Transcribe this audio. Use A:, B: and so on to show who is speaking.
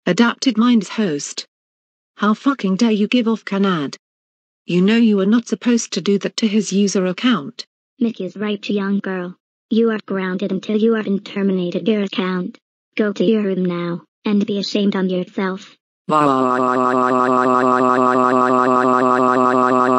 A: Adapted Minds host. How fucking dare you give off can ad? You know you are not supposed to do that to his user account.
B: Mick is right, young girl. You are grounded until you have terminated your account. Go to your room now, and be ashamed on yourself.